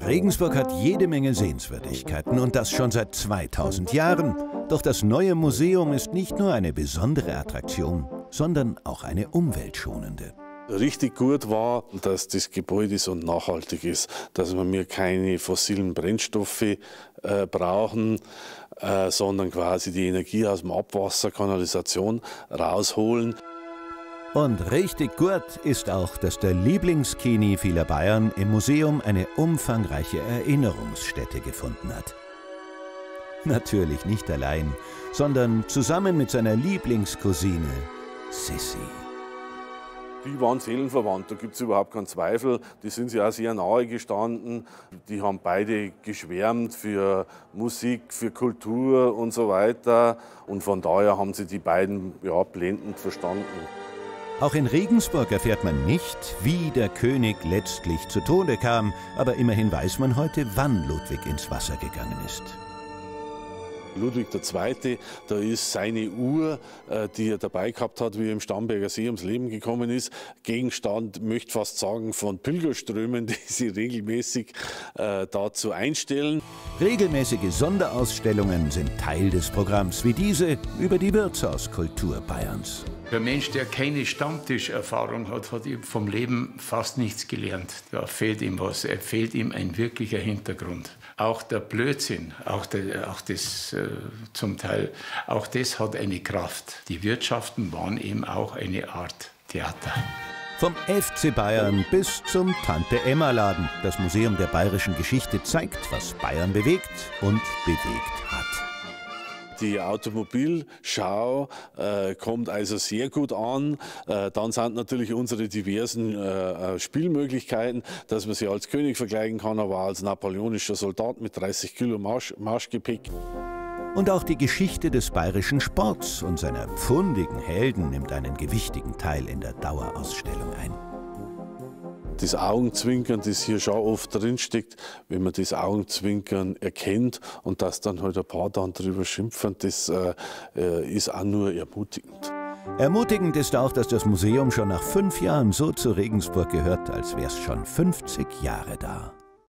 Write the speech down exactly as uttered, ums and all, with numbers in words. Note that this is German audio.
Regensburg hat jede Menge Sehenswürdigkeiten und das schon seit zweitausend Jahren. Doch das neue Museum ist nicht nur eine besondere Attraktion, sondern auch eine umweltschonende. Richtig gut war, dass das Gebäude so nachhaltig ist, dass wir keine fossilen Brennstoffe äh, brauchen, äh, sondern quasi die Energie aus dem Abwasser, Kanalisation rausholen. Und richtig gut ist auch, dass der Lieblingskini vieler Bayern im Museum eine umfangreiche Erinnerungsstätte gefunden hat. Natürlich nicht allein, sondern zusammen mit seiner Lieblingscousine Sissi. Die waren seelenverwandt, da gibt es überhaupt keinen Zweifel. Die sind sich auch sehr nahe gestanden. Die haben beide geschwärmt für Musik, für Kultur und so weiter. Und von daher haben sie die beiden ja, blendend verstanden. Auch in Regensburg erfährt man nicht, wie der König letztlich zu Tode kam. Aber immerhin weiß man heute, wann Ludwig ins Wasser gegangen ist. Ludwig der Zweite, da ist seine Uhr, die er dabei gehabt hat, wie er im Starnberger See ums Leben gekommen ist, Gegenstand, möchte fast sagen, von Pilgerströmen, die sie regelmäßig äh, dazu einstellen. Regelmäßige Sonderausstellungen sind Teil des Programms, wie diese über die Wirtshauskultur Bayerns. Der Mensch, der keine Stammtischerfahrung hat, hat vom Leben fast nichts gelernt. Da fehlt ihm was, er fehlt ihm ein wirklicher Hintergrund. Auch der Blödsinn, auch, der, auch das äh, zum Teil, auch das hat eine Kraft. Die Wirtschaften waren eben auch eine Art Theater. Vom F C Bayern bis zum Tante-Emma-Laden. Das Museum der bayerischen Geschichte zeigt, was Bayern bewegt und bewegt hat. Die Automobilschau äh, kommt also sehr gut an. Äh, dann sind natürlich unsere diversen äh, Spielmöglichkeiten, dass man sie als König vergleichen kann, aber als napoleonischer Soldat mit dreißig Kilo Marsch, Marschgepäck. Und auch die Geschichte des bayerischen Sports und seiner pfundigen Helden nimmt einen gewichtigen Teil in der Dauerausstellung ein. Das Augenzwinkern, das hier schon oft drinsteckt, wenn man das Augenzwinkern erkennt und dass dann halt ein paar dann drüber schimpfen, das äh, ist auch nur ermutigend. Ermutigend ist auch, dass das Museum schon nach fünf Jahren so zu Regensburg gehört, als wäre es schon fünfzig Jahre da.